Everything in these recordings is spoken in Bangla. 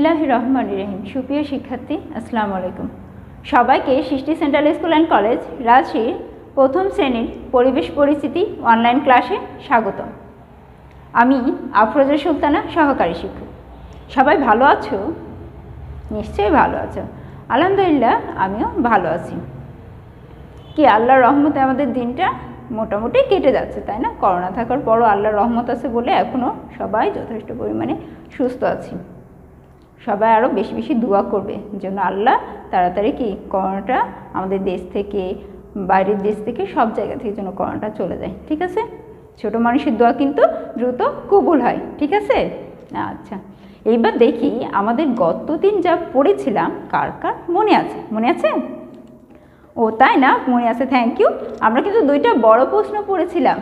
বিসমিল্লাহির রহমানির রহিম। সুপ্রিয় শিক্ষার্থী, আসসালামু আলাইকুম। সবাইকে সৃষ্টি সেন্ট্রাল স্কুল অ্যান্ড কলেজ রাজশাহীর প্রথম শ্রেণীর পরিবেশ পরিস্থিতি অনলাইন ক্লাসে স্বাগতম। আমি আফরোজা সুলতানা, সহকারী শিক্ষক। সবাই ভালো আছো? নিশ্চয়ই ভালো আছো। আলহামদুলিল্লাহ, আমিও ভালো আছি। কি আল্লাহর রহমতে আমাদের দিনটা মোটামুটি কেটে যাচ্ছে, তাই না? করোনা থাকার পরও আল্লাহর রহমত আছে বলে এখনও সবাই যথেষ্ট পরিমাণে সুস্থ আছি। সবাই আরও বেশি বেশি দোয়া করবে যেন আল্লাহ তাড়াতাড়ি কি করোনাটা আমাদের দেশ থেকে, বাইরের দেশ থেকে, সব জায়গা থেকে যেন করোনাটা চলে যায়। ঠিক আছে? ছোট মানুষের দোয়া কিন্তু দ্রুত কবুল হয়। ঠিক আছে? আচ্ছা, এইবার দেখি আমাদের গত দিন যা পড়েছিলাম কার কার মনে আছে? মনে আছে? ও তাই না, মনে আছে, থ্যাংক ইউ। আমরা কিন্তু দুইটা বড় প্রশ্ন পড়েছিলাম।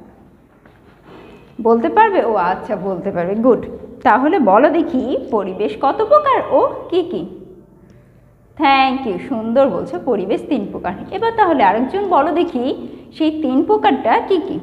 বলতে পারবে? ও আচ্ছা, বলতে পারবে, গুড। তাহলে বলো দেখি পরিবেশ কত প্রকার ও কি কি? থ্যাংক ইউ, সুন্দর বলছো, পরিবেশ 3 প্রকার। এবার তাহলে আরেকজন বলো দেখি সেই 3 প্রকারটা কি কি?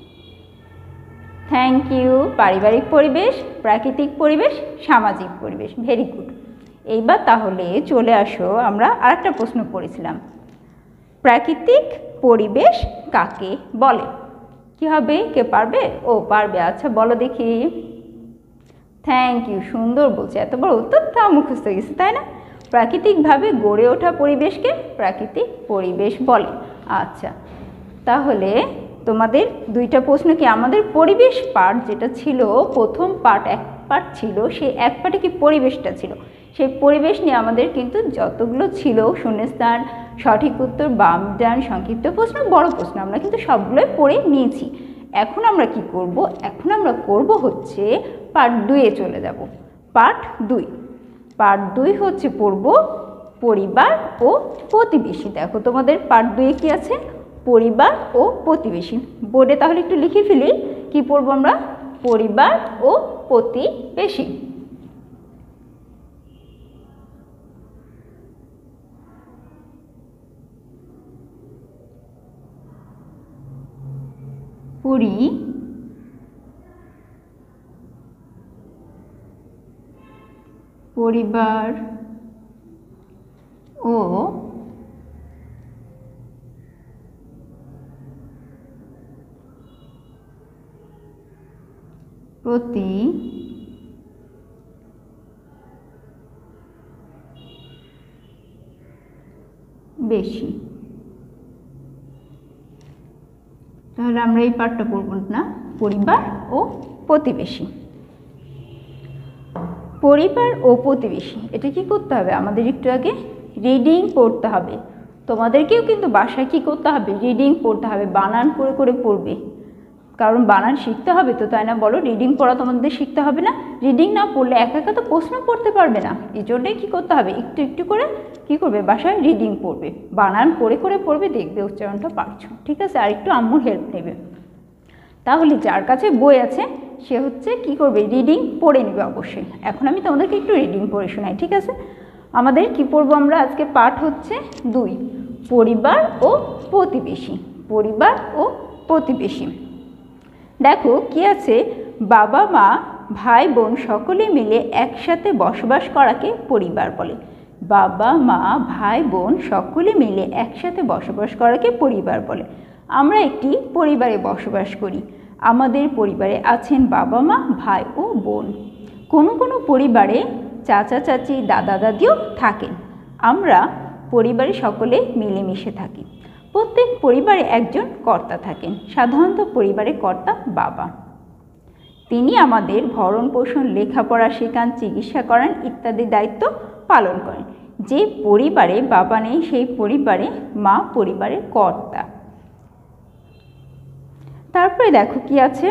থ্যাংক ইউ, পারিবারিক পরিবেশ, প্রাকৃতিক পরিবেশ, সামাজিক পরিবেশ। Very good. এইবার তাহলে চলে আসো, আমরা আরেকটা প্রশ্ন পড়েছিলাম, প্রাকৃতিক পরিবেশ কাকে বলে? কি হবে? কে পারবে? ও পারবে, আচ্ছা বলো দেখি। থ্যাংক ইউ, সুন্দর বলছে, এত বড় উত্তর তা মুখস্থ হয়ে গেছে, তাই না? প্রাকৃতিকভাবে গড়ে ওঠা পরিবেশকে প্রাকৃতিক পরিবেশ বলে। আচ্ছা, তাহলে তোমাদের দুইটা প্রশ্ন কি, আমাদের পরিবেশ পার্ট যেটা ছিল, প্রথম পার্ট এক পার্ট ছিল, সেই এক পার্টে কি পরিবেশটা ছিল, সেই পরিবেশ নিয়ে আমাদের কিন্তু যতগুলো ছিল শূন্যস্থান, সঠিক উত্তর, বাম ডান, সংক্ষিপ্ত প্রশ্ন, বড় প্রশ্ন, আমরা কিন্তু সবগুলোই পড়ে নিয়েছি। এখন আমরা কি করব? এখন আমরা করব হচ্ছে পার্ট 2-এ চলে যাব। পার্ট 2, পার্ট 2 হচ্ছে পড়ব পরিবার ও প্রতিবেশী। দেখো তোমাদের পার্ট 2-এ কি আছে? পরিবার ও প্রতিবেশী। বোর্ডে তাহলে একটু লিখে ফেলি, কি পড়ব আমরা? পরিবার ও প্রতিবেশী। পরিবার ও প্রতিবেশী। তাহলে আমরা এই পার্টটা পড়ব না, পরিবার ও প্রতিবেশী। পরিবার ও প্রতিবেশী, এটা কি করতে হবে? আমাদের একটু আগে রিডিং পড়তে হবে। তোমাদেরকেও কিন্তু বাসায় কি করতে হবে? রিডিং পড়তে হবে, বানান করে করে পড়বে, কারণ বানান শিখতে হবে তো, তাই না? বলো, রিডিং পড়া তোমাদের শিখতে হবে না? রিডিং না পড়লে একা একা তো প্রশ্ন পড়তে পারবে না। এই জন্যই কী করতে হবে? একটু একটু করে কী করবে? বাসায় রিডিং পড়বে, বানান করে করে পড়বে, দেখবে উচ্চারণটা পারছো। ঠিক আছে? আর একটু আম্মুর হেল্প নেবে। তাহলে যার কাছে বই আছে সে হচ্ছে কি করবে? রিডিং পড়ে নেবে অবশ্যই। এখন আমি তোমাদেরকে একটু রিডিং পড়ে শোনাই। ঠিক আছে? আমাদের কি পড়বো আমরা আজকে? পাঠ হচ্ছে 2, পরিবার ও প্রতিবেশী। পরিবার ও প্রতিবেশী। দেখো কি আছে? বাবা মা ভাই বোন সকলে মিলে একসাথে বসবাস করাকে পরিবার বলে। বাবা মা ভাই বোন সকলে মিলে একসাথে বসবাস করাকে পরিবার বলে। আমরা একটি পরিবারে বসবাস করি। আমাদের পরিবারে আছেন বাবা মা, ভাই ও বোন। কোনো কোনো পরিবারে চাচা চাচি, দাদা দাদিও থাকেন। আমরা পরিবারে সকলে মিলেমিশে থাকি। প্রত্যেক পরিবারে একজন কর্তা থাকেন। সাধারণত পরিবারের কর্তা বাবা। তিনি আমাদের ভরণ পোষণ, লেখাপড়া শেখান, চিকিৎসা করান ইত্যাদি দায়িত্ব পালন করেন। যে পরিবারে বাবা নেই সেই পরিবারে মা পরিবারের কর্তা। তারপরে দেখো কি আছে?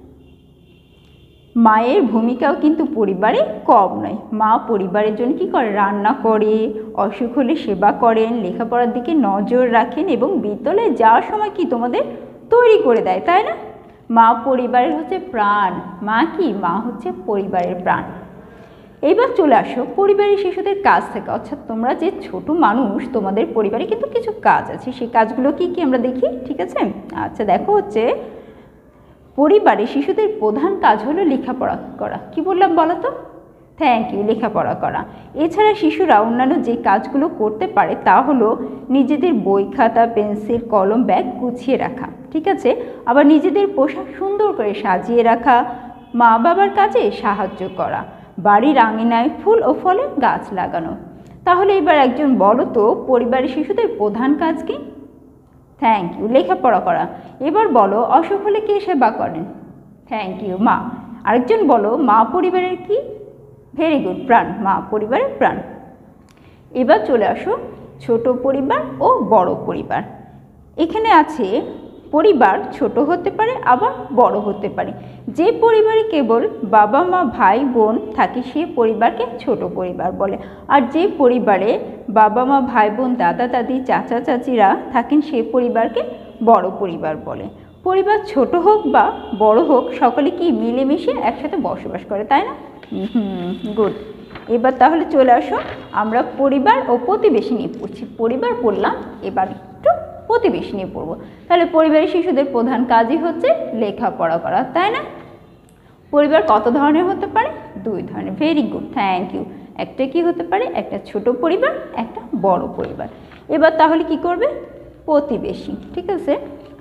মায়ের ভূমিকাও কিন্তু পরিবারে কম নয়। মা পরিবারের জন্য কি করে? রান্না করে, অসুখ হলে সেবা করেন, লেখাপড়ার দিকে নজর রাখেন এবং বিদ্যালয়ে যাওয়ার সময় কি তোমাদের তৈরি করে দেয়, তাই না? মা পরিবারের হচ্ছে প্রাণ। মা কি? মা হচ্ছে পরিবারের প্রাণ। এইবার চলে আসো পরিবারের শিশুদের কাজ থেকে, অর্থাৎ তোমরা যে ছোট মানুষ, তোমাদের পরিবারে কিন্তু কিছু কাজ আছে, সেই কাজগুলো কি কি আমরা দেখি। ঠিক আছে? আচ্ছা, দেখো হচ্ছে পরিবারে শিশুদের প্রধান কাজ হলো লেখাপড়া করা। কি বললাম বলো তো? থ্যাংক ইউ, লেখাপড়া করা। এছাড়া শিশুরা অন্যান্য যে কাজগুলো করতে পারে তা হলো নিজেদের বই খাতা পেন্সিল কলম ব্যাগ গুছিয়ে রাখা, ঠিক আছে, আবার নিজেদের পোশাক সুন্দর করে সাজিয়ে রাখা, মা বাবার কাজে সাহায্য করা, বাড়ির আঙিনায় ফুল ও ফলের গাছ লাগানো। তাহলে এবার একজন বলো তো পরিবারের শিশুদের প্রধান কাজ কি? থ্যাংক ইউ, লেখাপড়া করা। এবার বলো অসুখ হলে কে সেবা করেন? থ্যাংক ইউ, মা। আরেকজন বলো মা পরিবারের কি? ভেরি গুড, প্রাণ। মা পরিবারের প্রাণ। এবার চলে আসো ছোট পরিবার ও বড় পরিবার। এখানে আছে পরিবার ছোট হতে পারে আবার বড় হতে পারে। যে পরিবারে কেবল বাবা মা ভাই বোন থাকে সে পরিবারকে ছোট পরিবার বলে, আর যে পরিবারে বাবা মা ভাই বোন দাদা দাদি চাচা চাচিরা থাকেন সে পরিবারকে বড় পরিবার বলে। পরিবার ছোট হোক বা বড় হোক সকলে কি মিলেমিশে একসাথে বসবাস করে, তাই না? গুড। এবার তাহলে চলে আসো আমরা পরিবার ও প্রতিবেশী নিয়ে পড়ছি। পরিবার পড়লাম, এবার একটু প্রতিবেশী নিয়ে পড়বো। তাহলে পরিবারের শিশুদের প্রধান কাজই হচ্ছে লেখাপড়া করা, তাই না? পরিবার কত ধরনের হতে পারে? 2 ধরনের। Very good, thank you. একটা কি হতে পারে? একটা ছোট পরিবার, একটা বড় পরিবার। এবার তাহলে কি করবে? প্রতিবেশী, ঠিক আছে।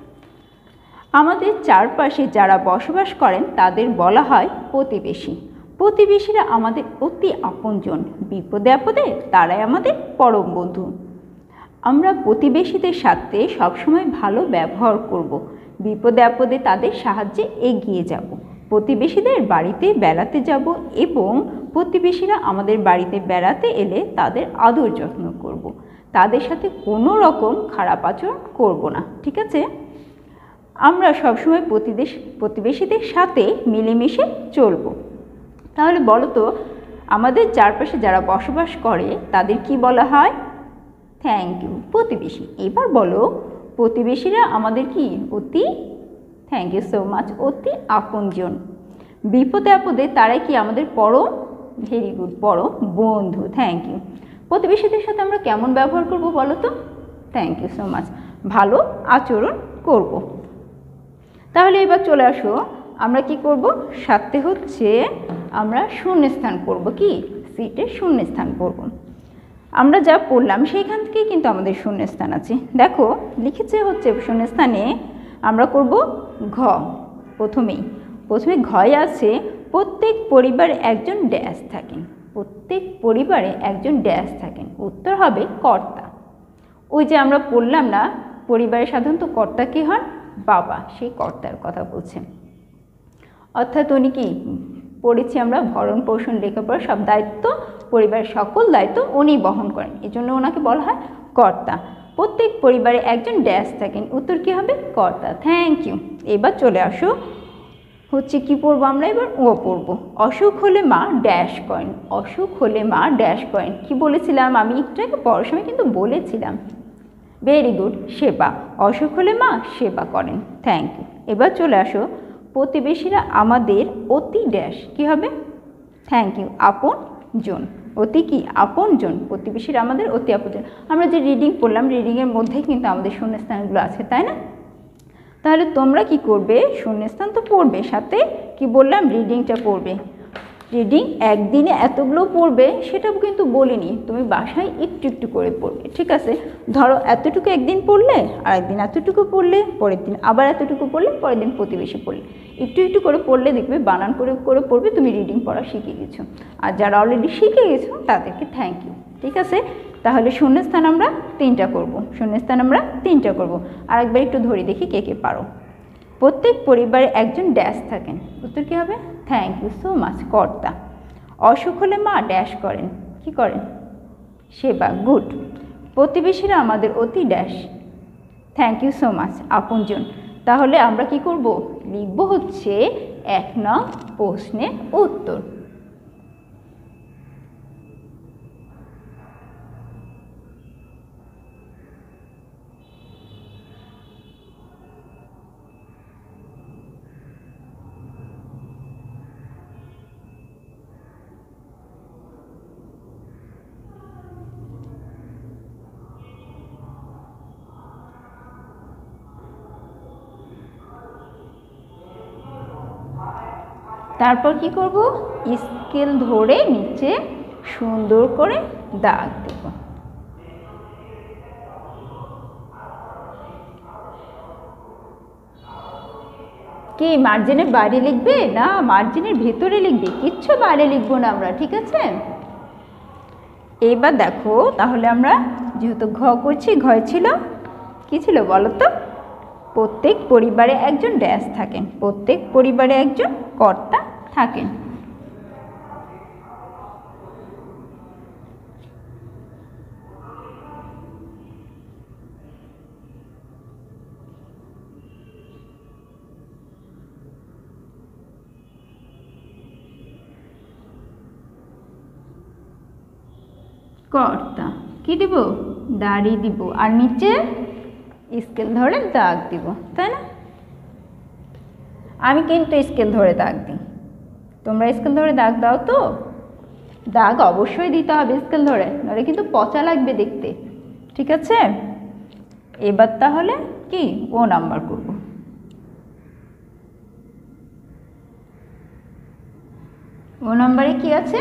আমাদের চারপাশে যারা বসবাস করেন তাদের বলা হয় প্রতিবেশী। প্রতিবেশীরা আমাদের অতি আপনজন, বিপদে আপদে তারাই আমাদের পরম বন্ধু। আমরা প্রতিবেশীদের সাথে সবসময় ভালো ব্যবহার করব, বিপদে আপদে তাদের সাহায্যে এগিয়ে যাব, প্রতিবেশীদের বাড়িতে বেড়াতে যাব এবং প্রতিবেশীরা আমাদের বাড়িতে বেড়াতে এলে তাদের আদর যত্ন করব, তাদের সাথে কোনো রকম খারাপ আচরণ করব না, ঠিক আছে। আমরা সবসময় প্রতিবেশীদের সাথে মিলেমিশে চলব। তাহলে বলো তো আমাদের চারপাশে যারা বসবাস করে তাদের কি বলা হয়? থ্যাংক ইউ, প্রতিবেশী। এবার বলো প্রতিবেশীরা আমাদের কি অতি, থ্যাংক ইউ সো মাচ, অতি আপনজন, বিপদে আপদে তারাই কি আমাদের পরম, ভেরি গুড, পরম বন্ধু। Thank you. প্রতিবেশীদের সাথে আমরা কেমন ব্যবহার করব বলো তো? থ্যাংক ইউ সো মাচ, ভালো আচরণ করব। তাহলে এবার চলে আসো আমরা কি করব? সাথে হচ্ছে আমরা শূন্যস্থান করব। কি? সিটে শূন্যস্থান করব। আমরা যা পড়লাম সেইখান থেকেই কিন্তু আমাদের শূন্যস্থান আছে। দেখো লিখেছে হচ্ছে শূন্যস্থানে আমরা করব ঘ। প্রথমে ঘয়ে আছে প্রত্যেক পরিবারে একজন ড্যাশ থাকেন। প্রত্যেক পরিবারে একজন ড্যাশ থাকেন, উত্তর হবে কর্তা। ওই যে আমরা পড়লাম না পরিবারে সাধারণত কর্তা কে হন? বাবা, সেই কর্তার কথা বলছেন। অর্থাৎ উনি কি পড়েছি আমরা ভরণ পোষণ লেখাপড়া সব দায়িত্ব, পরিবারের সকল দায়িত্ব উনি বহন করেন, এই জন্য ওনাকে বলা হয় কর্তা। প্রত্যেক পরিবারে একজন ড্যাশ থাকেন, উত্তর কি হবে? কর্তা। Thank you. এবার চলে আসো হচ্ছে কি পড়বো আমরা? এবার ও পড়বো। অসুখ হলে মা ড্যাশ করেন। অসুখ হলে মা ড্যাশ করেন। কি বলেছিলাম আমি একটু আগে পড়ার সময় কিন্তু বলেছিলাম। ভেরি গুড, সেবা। অসুখ হলে মা সেবা করেন। Thank you. এবার চলে আসো প্রতিবেশীরা আমাদের অতি ড্যাশ, কি হবে? থ্যাংক ইউ, আপন জন। অতি কি? আপন জন। প্রতিবেশীরা আমাদের অতি আপনজন। আমরা যে রিডিং পড়লাম রিডিংয়ের মধ্যেই কিন্তু আমাদের শূন্যস্থানগুলো আছে, তাই না? তাহলে তোমরা কি করবে? শূন্যস্থান তো পড়বে, সাথে কি বললাম? রিডিংটা পড়বে। রিডিং একদিনে এতগুলো পড়বে সেটাও কিন্তু বলিনি, তুমি বাসায় একটু একটু করে পড়বে, ঠিক আছে? ধরো এতটুকু একদিন পড়লে, আরেকদিন এতটুকু পড়লে, পরের দিন আবার এতটুকু পড়লে, পরের দিন প্রতিবেশী পড়লে, একটু একটু করে পড়লে দেখবে বানান করে করে পড়বে, তুমি রিডিং পড়া শিখে গেছো। আর যারা অলরেডি শিখে গেছো তাদেরকে থ্যাংক ইউ, ঠিক আছে? তাহলে শূন্যস্থান আমরা 3টা করব। শূন্যস্থান আমরা 3টা করব। আর একবার একটু ধরে দেখি কে কে পারো। প্রত্যেক পরিবারে একজন ড্যাশ থাকেন, উত্তর কী হবে? থ্যাংক ইউ সো মাচ, কর্তা। অসুখ হলে মা ড্যাশ করেন, কি করেন? সেবা, গুড। প্রতিবেশীরা আমাদের অতি dash, thank you so much, আপনজন। তাহলে আমরা কি করব? লিখব হচ্ছে 1 নং প্রশ্নের উত্তর। তারপর কি করব, স্কেল ধরে নিচে সুন্দর করে দাগ দেব। কি মার্জিনের বাইরে লিখবে না মার্জিনের ভেতরে লিখবে? কিচ্ছু বাইরে লিখবো না আমরা, ঠিক আছে। এবার দেখো তাহলে আমরা যেহেতু ঘ করছি, ঘয় ছিল কি ছিল বলো তো? প্রত্যেক পরিবারে একজন ড্যাশ থাকেন, প্রত্যেক পরিবারে একজন কর্তা থাকেন। কর্তা কি দিব? দাড়ি দিব, আর নিচে স্কেল ধরে দাগ দিব, তাই না? আমি কিন্তু স্কেল ধরে দাগ দিই, তোমরা স্কেল ধরে দাগ দাও তো? দাগ অবশ্যই দিতে হবে স্কেল ধরে, নাহলে কিন্তু পচা লাগবে দেখতে, ঠিক আছে। এবার তাহলে কি ও নাম্বার করব। ও নাম্বারে কি আছে?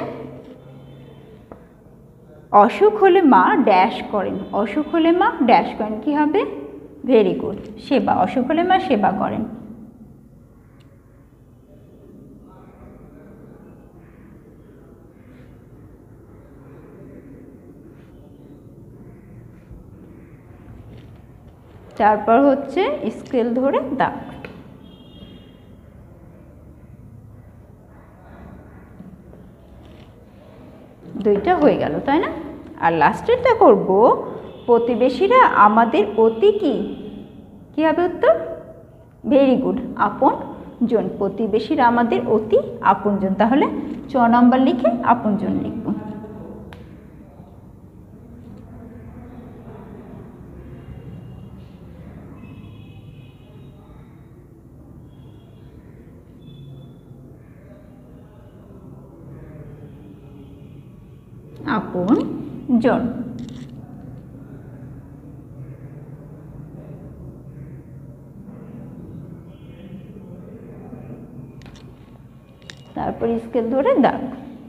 অসুখ হলে মা ড্যাশ করেন, অসুখ হলে মা ড্যাশ করেন, কি হবে? ভেরি গুড, সেবা। অসুখ হলে মা সেবা করেন। তারপর হচ্ছে স্কেল ধরে দাগ। দুইটা হয়ে গেল, তাই না? আর লাস্টেরটা করব, প্রতিবেশীরা আমাদের অতি কি হবে উত্তর? ভেরি গুড, আপন জন। প্রতিবেশীরা আমাদের অতি আপনজন। তাহলে 6 নম্বর লিখে আপনজন লিখব। আপন জন। তারপর স্কেল ধরে দাগ।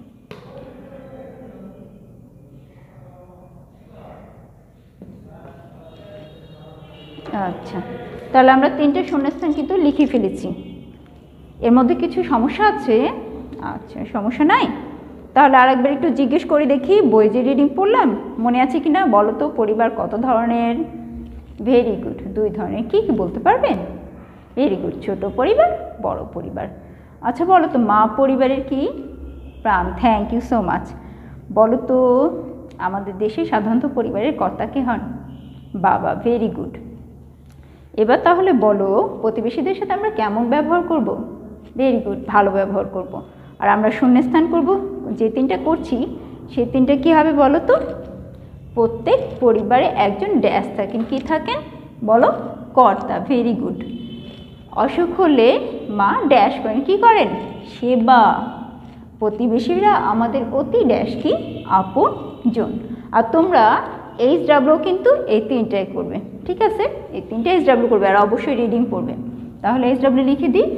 আচ্ছা, তাহলে আমরা 3টে শূন্যস্থান কিন্তু লিখে ফেলেছি। এর মধ্যে কিছু সমস্যা আছে? আচ্ছা, সমস্যা নাই। তাহলে আরেকবার একটু জিজ্ঞেস করে দেখি, বই যে রিডিং পড়লাম মনে আছে কিনা বলো তো? পরিবার কত ধরনের? ভেরি গুড, 2 ধরনের। কি কি বলতে পারবেন? ভেরি গুড, ছোট পরিবার, বড় পরিবার। আচ্ছা বলো তো, মা পরিবারের কি প্রাণ? Thank you so much. বলো তো, আমাদের দেশে সাধারণত পরিবারের কর্তা কে হন? বাবা। Very good. এবার তাহলে বলো, প্রতিবেশীদের সাথে আমরা কেমন ব্যবহার করব? ভেরি গুড, ভালো ব্যবহার করব। আর আমরা শূন্যস্থান করব, যে 3টা করছি সেই 3টা কী হবে বলো তো? প্রত্যেক পরিবারে একজন ড্যাশ থাকেন, কি থাকেন বলো? কর্তা। Very good. অসুখ হলে মা ড্যাশ করেন, কি করেন? সেবা। প্রতিবেশীরা আমাদের অতি ড্যাশ কি? আপন জন। আর তোমরা HW কিন্তু এই 3টাই করবে, ঠিক আছে? এই 3টে HW করবে, আর অবশ্যই রিডিং পড়বে। তাহলে HW লিখে দিই।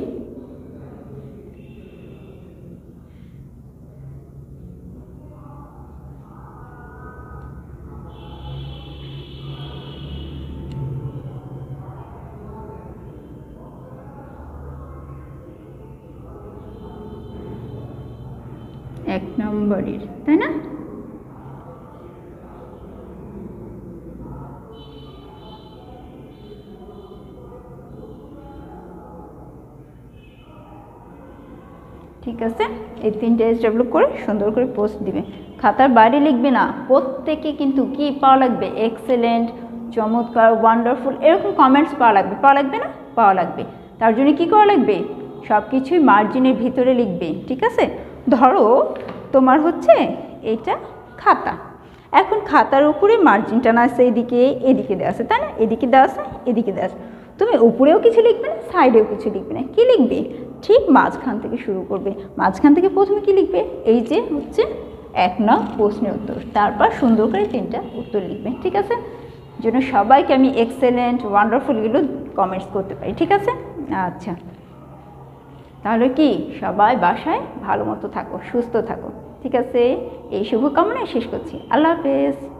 এক নম্বরের, তাই না? ঠিক আছে, এই 3টে HW করে সুন্দর করে পোস্ট দিবে। খাতার বাইরে লিখবে না, প্রত্যেকে কিন্তু কি পাওয়া লাগবে? এক্সেলেন্ট, চমৎকার, ওয়ান্ডারফুল, এরকম কমেন্টস পাওয়া লাগবে। পাওয়া লাগবে না? পাওয়া লাগবে। তার জন্য কী করা লাগবে? সব কিছুই মার্জিনের ভিতরে লিখবে, ঠিক আছে? ধরো তোমার হচ্ছে এটা খাতা, এখন খাতার উপরে মার্জিনটা না আছে এদিকে, এদিকে দেওয়া আছে, তাই না? এদিকে দেওয়া আছে, এদিকে দেওয়া আছে। তুমি উপরেও কিছু লিখবে না, সাইডেও কিছু লিখবে না। কী লিখবে? ঠিক মাঝখান থেকে শুরু করবে। মাঝখান থেকে প্রথমে কি লিখবে? এই যে হচ্ছে 1 নং প্রশ্নের উত্তর, তারপর সুন্দর করে 3টা উত্তর লিখবে, ঠিক আছে? জন্য সবাইকে আমি এক্সেলেন্ট, ওয়ান্ডারফুল এগুলো কমেন্টস করতে পারি, ঠিক আছে? আচ্ছা। তাহলে কি সবাই বাসায় ভালো মতো থাকো, সুস্থ থাকো। ঠিক আছে, এই শুভকামনায় শেষ করছি। আল্লাহ হাফেজ।